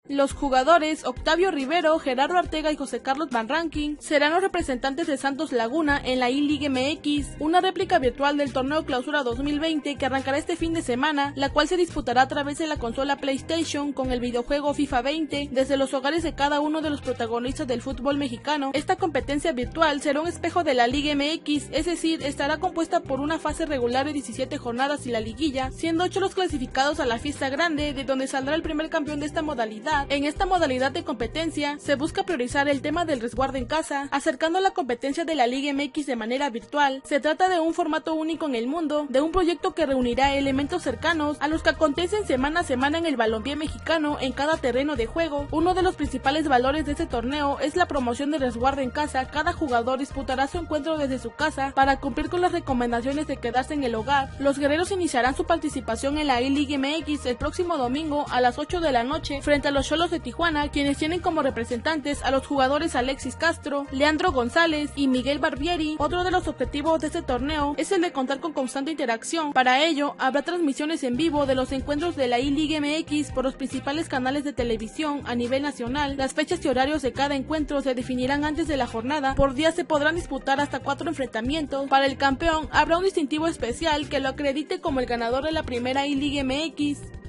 Los jugadores Octavio Rivero, Gerardo Arteaga y José Carlos Van Rankin serán los representantes de Santos Laguna en la I-League MX, una réplica virtual del torneo Clausura 2020 que arrancará este fin de semana, la cual se disputará a través de la consola PlayStation con el videojuego FIFA 20 desde los hogares de cada uno de los protagonistas del fútbol mexicano. Esta competencia virtual será un espejo de la Liga MX, es decir, estará compuesta por una fase regular de 17 jornadas y la liguilla, siendo 8 los clasificados a la fiesta grande, de donde saldrá el primer campeón de esta modalidad. En esta modalidad de competencia se busca priorizar el tema del resguardo en casa, acercando la competencia de la Liga MX de manera virtual. Se trata de un formato único en el mundo, de un proyecto que reunirá elementos cercanos a los que acontecen semana a semana en el balompié mexicano en cada terreno de juego. Uno de los principales valores de este torneo es la promoción del resguardo en casa. Cada jugador disputará su encuentro desde su casa para cumplir con las recomendaciones de quedarse en el hogar. Los guerreros iniciarán su participación en la I-League MX el próximo domingo a las 8 de la noche frente a los Xolos de Tijuana, quienes tienen como representantes a los jugadores Alexis Castro, Leandro González y Miguel Barbieri. Otro de los objetivos de este torneo es el de contar con constante interacción. Para ello, habrá transmisiones en vivo de los encuentros de la I-League MX por los principales canales de televisión a nivel nacional. Las fechas y horarios de cada encuentro se definirán antes de la jornada. Por día se podrán disputar hasta 4 enfrentamientos. Para el campeón habrá un distintivo especial que lo acredite como el ganador de la primera I-League MX.